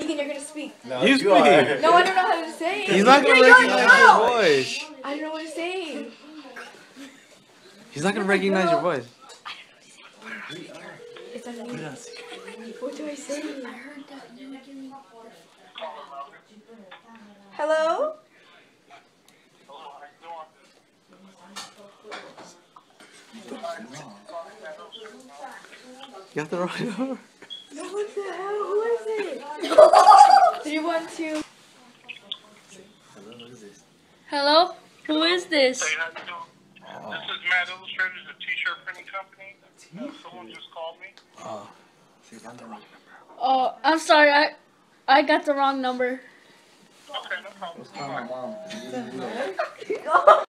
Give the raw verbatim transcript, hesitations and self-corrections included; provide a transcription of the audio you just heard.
and you're gonna speak. No, you you speak. are. No, I don't know how to say it. He's not gonna Yeah, recognize you're your no. voice. I don't know what to say. He's not gonna recognize your voice. Is that me? What do I say? Hello? You got the wrong number. No, what the hell? Who is it? Three, one, two. Hello? Who is this? Hey, how you doing? Oh. This is Matt Illustrators, a t-shirt printing company. Uh, someone just called me. Oh. Oh, I'm sorry. I I got the wrong number. Okay, no problem. What's going on, Mom? Oh.